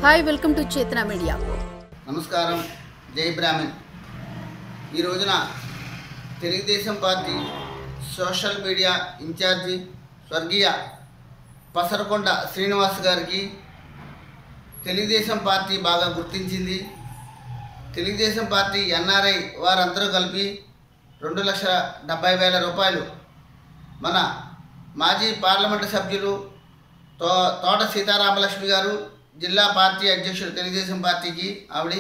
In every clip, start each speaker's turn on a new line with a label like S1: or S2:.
S1: Hi welcome to Chetana media.
S2: నమస్కారం. జై బ్రాహ్మణ్. ఈ రోజున తెలుగుదేశం పార్టీ సోషల్ మీడియా ఇన్ఛార్జి స్వర్గీయ పసరకొండ శ్రీనివాస్ గారికి తెలుగుదేశం పార్టీ బాగా గుర్తించింది. తెలుగుదేశం పార్టీ ఎన్ఆర్ఐ వారందరూ కలిపి 2,70,000 రూపాయలు మన మాజీ పార్లమెంటు సభ్యులు తోట సీతారామలక్ష్మి గారు, జిల్లా పార్టీ అధ్యక్షుడు తెలుగుదేశం పార్టీకి ఆవిడ,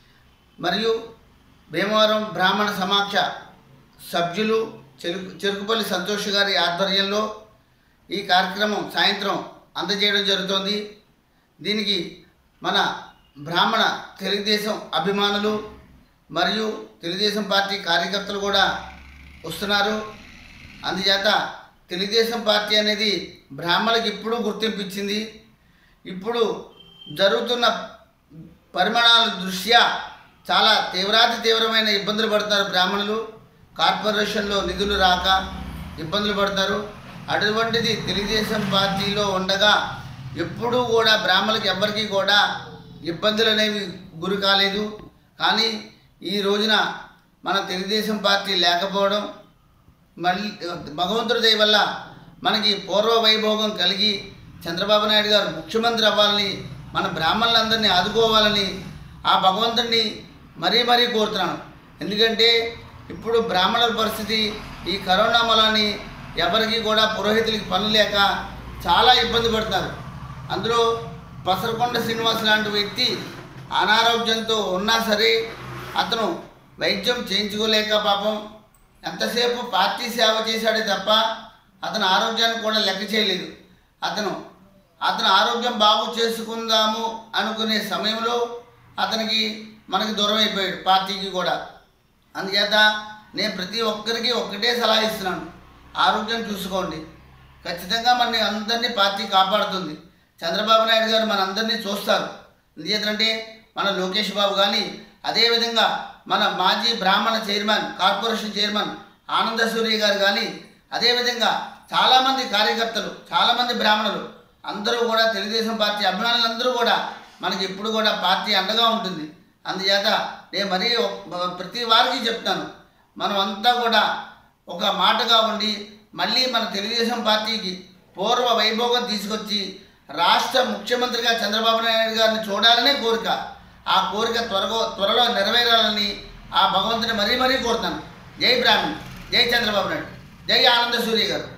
S2: మరియు భీమవరం బ్రాహ్మణ సమాఖ్య సభ్యులు చెరుకుపల్లి సంతోష్ గారి ఆధ్వర్యంలో ఈ కార్యక్రమం సాయంత్రం అందజేయడం జరుగుతోంది. దీనికి మన బ్రాహ్మణ తెలుగుదేశం అభిమానులు మరియు తెలుగుదేశం పార్టీ కార్యకర్తలు కూడా వస్తున్నారు. అందుచేత తెలుగుదేశం పార్టీ అనేది బ్రాహ్మణులకు ఇప్పుడు గుర్తింపు ఇచ్చింది. ఇప్పుడు జరుగుతున్న పరిమాణాల దృష్ట్యా చాలా తీవ్రమైన ఇబ్బందులు పడుతున్నారు బ్రాహ్మణులు. కార్పొరేషన్లో నిధులు రాక ఇబ్బందులు పడతారు. అటువంటిది తెలుగుదేశం పార్టీలో ఉండగా ఎప్పుడూ కూడా బ్రాహ్మణులకు ఎవ్వరికీ కూడా ఇబ్బందులు అనేవి గురి కాలేదు. కానీ ఈ రోజున మన తెలుగుదేశం పార్టీ లేకపోవడం, మళ్ళీ భగవంతుడి దయ వల్ల మనకి పూర్వ వైభోగం కలిగి చంద్రబాబు నాయుడు గారు ముఖ్యమంత్రి అవ్వాలని, మన బ్రాహ్మణులందరినీ ఆదుకోవాలని ఆ భగవంతుడిని మరీ కోరుతున్నాను. ఎందుకంటే ఇప్పుడు బ్రాహ్మణుల పరిస్థితి ఈ కరోనా మూలాన్ని ఎవరికి కూడా పురోహితులకి పనులు లేక చాలా ఇబ్బంది పడుతున్నారు. అందులో పసరకొండ శ్రీనివాస్ లాంటి వ్యక్తి అనారోగ్యంతో ఉన్నా సరే అతను వైద్యం చేయించుకోలేక పాపం ఎంతసేపు పార్టీ సేవ చేశాడే తప్ప అతని ఆరోగ్యాన్ని కూడా లెక్క చేయలేదు. అతను ఆరోగ్యం బాగు చేసుకుందాము అనుకునే సమయంలో అతనికి మనకి దూరం అయిపోయాడు, పార్టీకి కూడా. అందుచేత నేను ప్రతి ఒక్కరికి ఒక్కటే సలహా ఇస్తున్నాను, ఆరోగ్యం చూసుకోండి. ఖచ్చితంగా మన అందరినీ పార్టీ కాపాడుతుంది. చంద్రబాబు నాయుడు గారు మనందరినీ చూస్తారు. ఎందుచేతంటే మన లోకేష్ బాబు కానీ, అదేవిధంగా మన మాజీ బ్రాహ్మణ చైర్మన్, కార్పొరేషన్ చైర్మన్ ఆనంద సూర్య గారు కానీ, అదేవిధంగా చాలామంది కార్యకర్తలు, చాలామంది బ్రాహ్మణులు అందరూ కూడా తెలుగుదేశం పార్టీ అభిమానులందరూ కూడా మనకి ఇప్పుడు కూడా పార్టీ అండగా ఉంటుంది. అందుచేత నేను మరీ ప్రతి వారికి చెప్తాను, మనం అంతా కూడా ఒక మాటగా ఉండి మళ్ళీ మన తెలుగుదేశం పార్టీకి పూర్వ వైభోగం తీసుకొచ్చి రాష్ట్ర ముఖ్యమంత్రిగా చంద్రబాబు నాయుడు గారిని చూడాలనే కోరిక. ఆ కోరిక త్వరలో నెరవేరాలని ఆ భగవంతుని మరీ కోరుతాను. జై బ్రాహ్మణ్, జై చంద్రబాబు నాయుడు, జై ఆనంద సూర్య గారు.